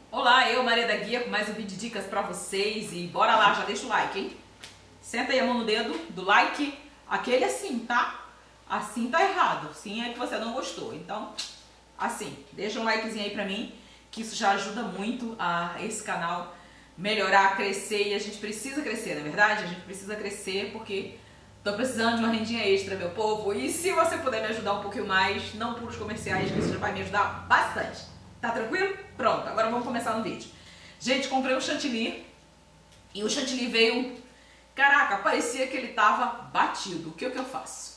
Olá, eu, Maria da Guia, com mais um vídeo de dicas pra vocês. E bora lá, já deixa o like, hein? Senta aí a mão no dedo do like, aquele assim, tá? Assim tá errado, assim é que você não gostou. Então, assim, deixa um likezinho aí pra mim, que isso já ajuda muito a esse canal melhorar, crescer. E a gente precisa crescer, não é verdade? A gente precisa crescer porque tô precisando de uma rendinha extra, meu povo. E se você puder me ajudar um pouquinho mais, não por os comerciais, que isso já vai me ajudar bastante. Tá tranquilo? Pronto, agora vamos começar no vídeo. Gente, comprei um chantilly e o chantilly veio... Caraca, parecia que ele tava batido. O que eu faço?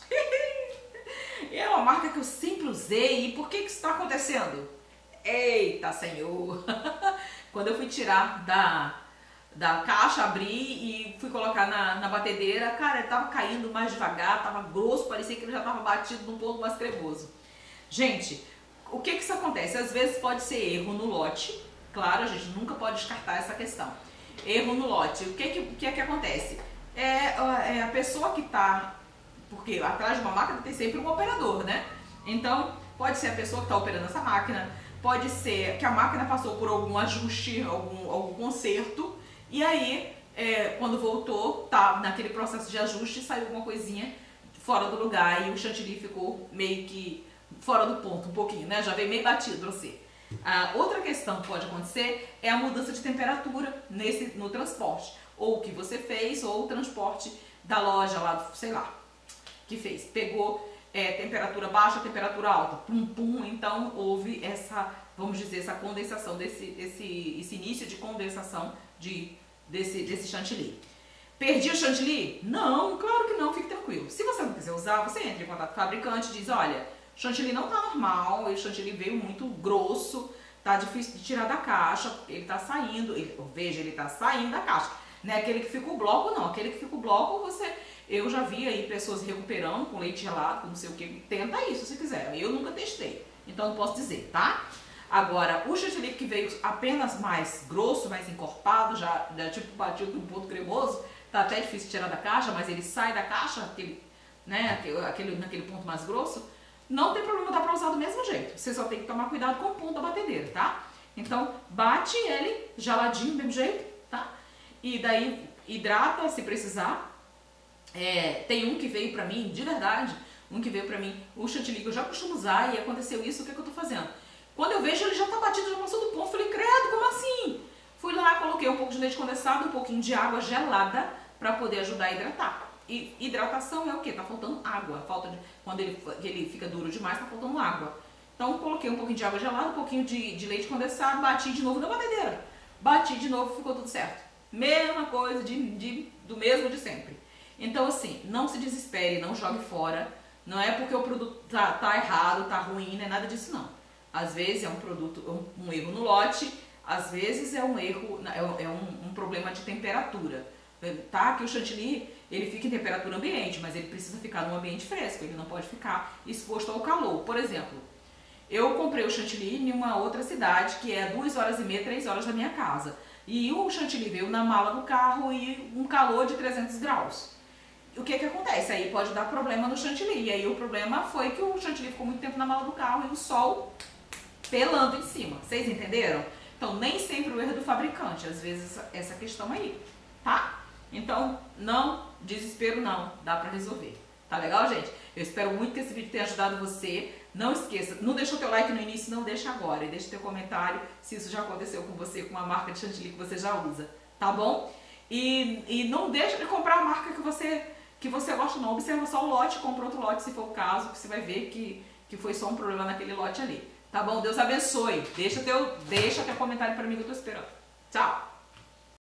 É uma marca que eu sempre usei. E por que isso tá acontecendo? Eita, senhor! Quando eu fui tirar da caixa, abri e fui colocar na batedeira, cara, ele tava caindo mais devagar, tava grosso, parecia que ele já tava batido num ponto mais cremoso. Gente, o que isso acontece? Às vezes pode ser erro no lote, claro, a gente nunca pode descartar essa questão. Erro no lote, o que é que acontece? É a pessoa que tá, porque atrás de uma máquina tem sempre um operador, né? Então, pode ser a pessoa que está operando essa máquina, pode ser que a máquina passou por algum ajuste, algum conserto, e aí, quando voltou, tá naquele processo de ajuste, saiu alguma coisinha fora do lugar e o chantilly ficou meio que fora do ponto, um pouquinho, né? Já veio meio batido pra você. Outra questão que pode acontecer é a mudança de temperatura no transporte. Ou o que você fez, ou o transporte da loja lá, sei lá, que fez. Pegou temperatura baixa, temperatura alta, pum, pum, então houve essa, vamos dizer, essa condensação, esse início de condensação desse chantilly. Perdi o chantilly? Não, claro que não, fique tranquilo. Se você não quiser usar, você entra em contato com o fabricante e diz, olha, o chantilly não tá normal, o chantilly veio muito grosso, tá difícil de tirar da caixa, ele tá saindo, veja, ele tá saindo da caixa. Não é aquele que fica o bloco, não. Aquele que fica o bloco, eu já vi aí pessoas recuperando com leite gelado, com não sei o que. Tenta isso se quiser. Eu nunca testei, então não posso dizer, tá? Agora, o chantilly que veio apenas mais grosso, mais encorpado, já tipo batido num ponto cremoso, tá até difícil de tirar da caixa, mas ele sai da caixa, naquele ponto mais grosso, não tem problema, dá pra usar do mesmo jeito. Você só tem que tomar cuidado com o ponto da batedeira, tá? Então, bate ele geladinho do mesmo jeito, tá? E daí hidrata se precisar. Tem um que veio pra mim, de verdade, o chantilly que eu já costumo usar e aconteceu isso, o que eu tô fazendo? Quando eu vejo ele já tá batido, já passou do ponto, falei, credo, como assim? Fui lá, coloquei um pouco de leite condensado, um pouquinho de água gelada pra poder ajudar a hidratar. E hidratação é o que? Tá faltando água, quando ele fica duro demais, tá faltando água. Então coloquei um pouquinho de água gelada, um pouquinho de leite condensado, bati de novo na batedeira. Bati de novo, ficou tudo certo. Mesma coisa, do mesmo de sempre. Então assim, não se desespere, não jogue fora. Não é porque o produto tá errado, tá ruim, não é nada disso não. Às vezes é um erro no lote, às vezes é um erro, um problema de temperatura. Tá? Que o chantilly, ele fica em temperatura ambiente, mas ele precisa ficar num ambiente fresco, ele não pode ficar exposto ao calor. Por exemplo, eu comprei o chantilly em uma outra cidade, que é 2h30, 3 horas da minha casa. E o chantilly veio na mala do carro e um calor de 300 graus. O que acontece? Aí pode dar problema no chantilly. E aí o problema foi que o chantilly ficou muito tempo na mala do carro e o sol pelando em cima. Vocês entenderam? Então nem sempre o erro é do fabricante, às vezes essa questão aí, tá? Então, não, desespero não, dá pra resolver. Tá legal, gente? Eu espero muito que esse vídeo tenha ajudado você. Não esqueça, não deixa o teu like no início, não deixa agora. E deixa o teu comentário se isso já aconteceu com você, com uma marca de chantilly que você já usa, tá bom? E não deixa de comprar a marca que você gosta não. Observa só o lote, compra outro lote se for o caso, que você vai ver que foi só um problema naquele lote ali. Tá bom? Deus abençoe. Deixa teu comentário pra mim que eu tô esperando. Tchau!